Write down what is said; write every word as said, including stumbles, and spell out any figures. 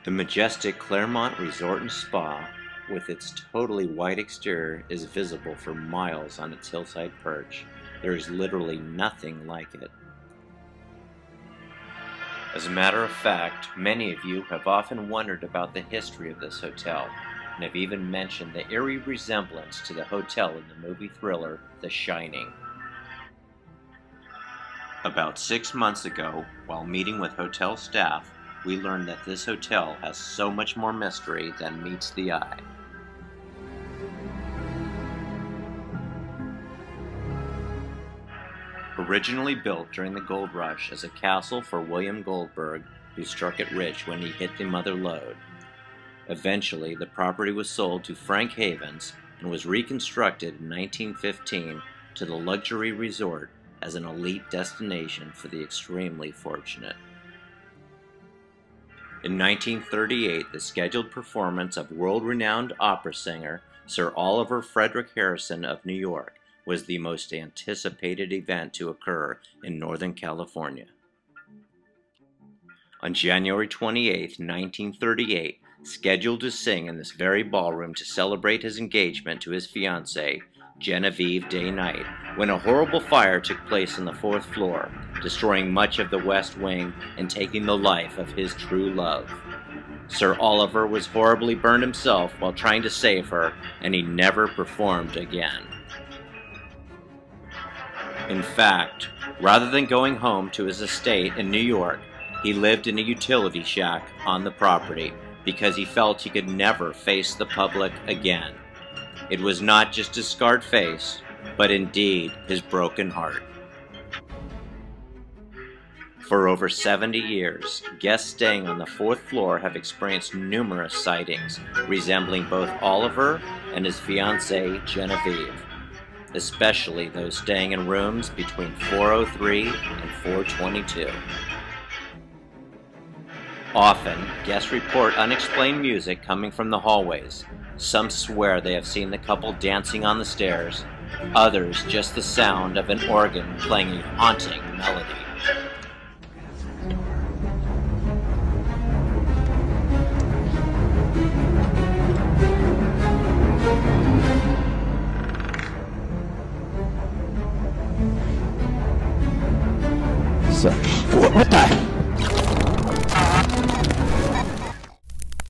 The majestic Claremont Resort and Spa, with its totally white exterior, is visible for miles on its hillside perch. There is literally nothing like it. As a matter of fact, many of you have often wondered about the history of this hotel, and have even mentioned the eerie resemblance to the hotel in the movie thriller The Shining. About six months ago, while meeting with hotel staff, we learned that this hotel has so much more mystery than meets the eye. Originally built during the gold rush as a castle for William Goldberg, who struck it rich when he hit the mother lode. Eventually, the property was sold to Frank Havens and was reconstructed in nineteen fifteen to the luxury resort as an elite destination for the extremely fortunate. In nineteen thirty-eight, the scheduled performance of world-renowned opera singer Sir Oliver Frederick Harrison of New York was the most anticipated event to occur in Northern California. On January twenty-eighth, nineteen thirty-eight, scheduled to sing in this very ballroom to celebrate his engagement to his fiancée, Genevieve Day Knight, when a horrible fire took place on the fourth floor, destroying much of the West Wing and taking the life of his true love. Sir Oliver was horribly burned himself while trying to save her, and he never performed again. In fact, rather than going home to his estate in New York, he lived in a utility shack on the property because he felt he could never face the public again. It was not just his scarred face, but indeed his broken heart. For over seventy years, guests staying on the fourth floor have experienced numerous sightings resembling both Oliver and his fiancée Genevieve, especially those staying in rooms between four oh three and four twenty-two. Often, guests report unexplained music coming from the hallways. Some swear they have seen the couple dancing on the stairs, others just the sound of an organ playing a haunting melody.